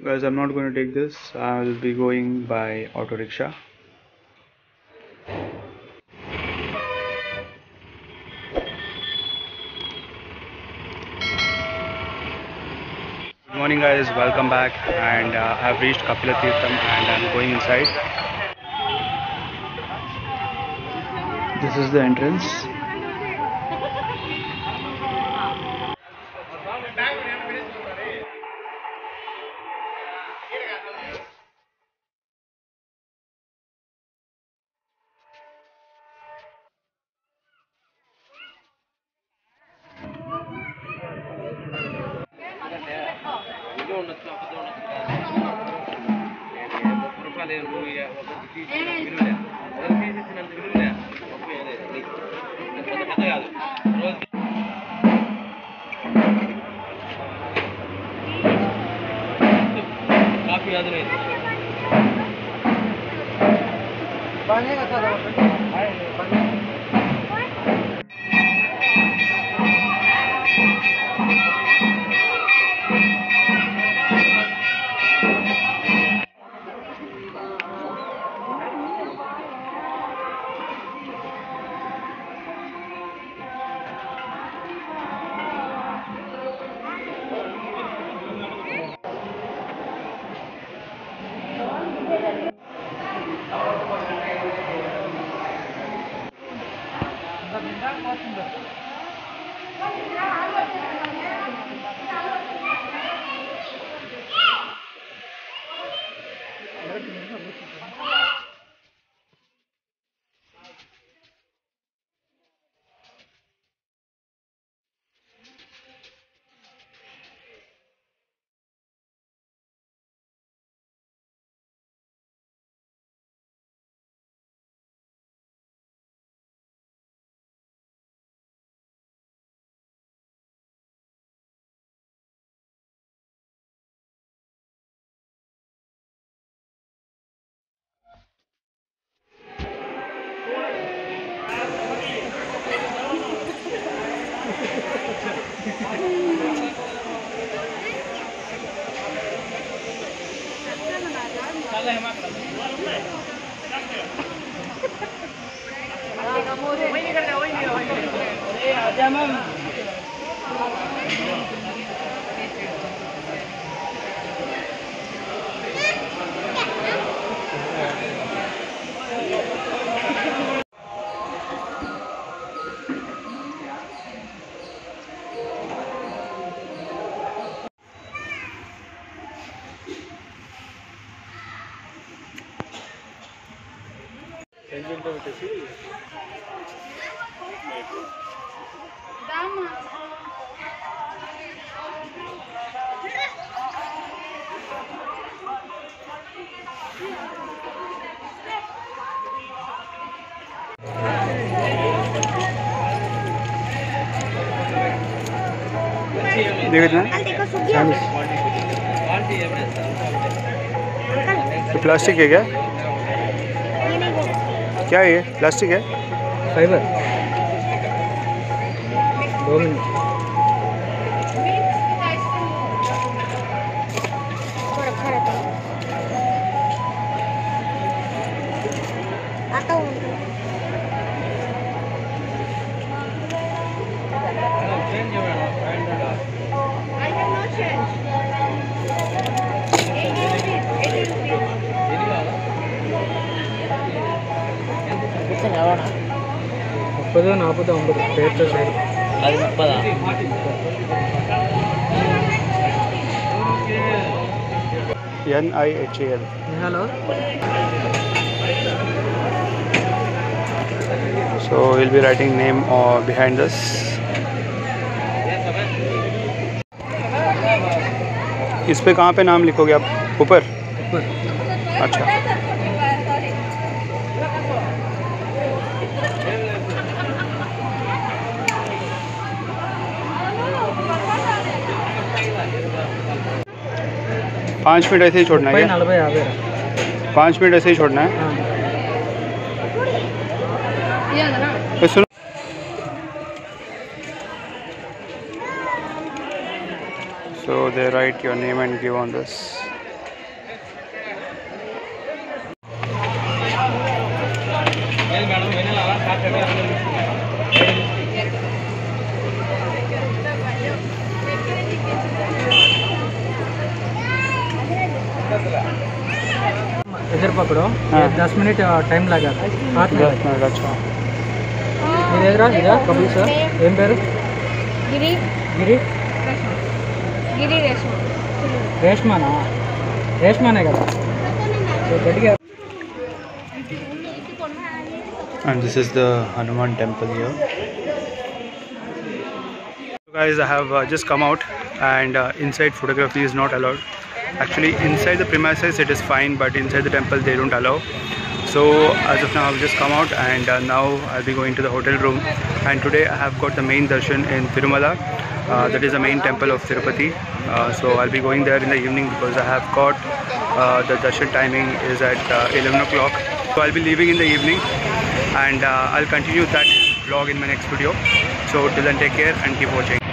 Guys, I'm not going to take this. I'll be going by auto rickshaw. Good morning, guys. Welcome back. And I've reached Kapila Tirtham and I'm going inside. This is the entrance. तो plastic है क्या? क्या है ये? Plastic है? Fibre. 2 मिनट। NIHAL. Hello. So we'll be writing name behind this. इस पे कहाँ पे नाम लिखोगे आप? ऊपर? अच्छा। पाँच मिनट ऐसे ही छोड़ना है क्या? 5 मिनट ऐसे ही छोड़ना है। सुनो, so they write your name and give on this. पकड़ो, हाँ। 10 मिनट टाइम लगा हाथ में। 10 मिनट अच्छा। इधर कपिल सर ఏం పేరు గిరి గిరి గిరి రేష్మానా రేష్మానే కదా గట్టిగా. And this is the Hanuman temple here. So guys, I have just come out, and inside photography is not allowed. Actually inside the premises it is fine, but inside the temple they don't allow. So as of now I've just come out, and now I'll be going to the hotel room. And today I have got the main darshan in Tirumala. That is the main temple of Tirupati. So I'll be going there in the evening, because I have got the darshan timing is at 11 o'clock. So I'll be leaving in the evening, and I'll continue that vlog in my next video. So till then, take care and keep watching.